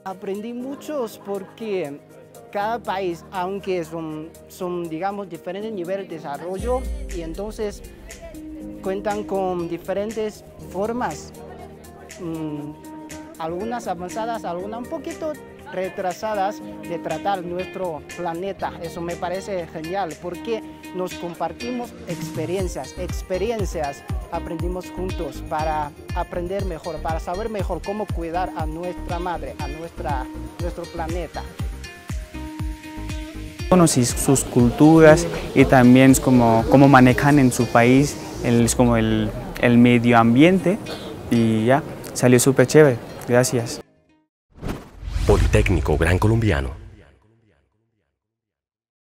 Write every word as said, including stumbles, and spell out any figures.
Aprendí muchos porque cada país, aunque son, son, digamos, diferentes niveles de desarrollo, y entonces cuentan con diferentes formas, mmm, algunas avanzadas, algunas un poquito retrasadas de tratar nuestro planeta. Eso me parece genial porque nos compartimos experiencias, experiencias aprendimos juntos para aprender mejor, para saber mejor cómo cuidar a nuestra madre, a nuestra, nuestro planeta. Conocí sus culturas y también cómo, cómo manejan en su país el, como el, el medio ambiente y ya, salió súper chévere. Gracias. Politécnico Gran Colombiano.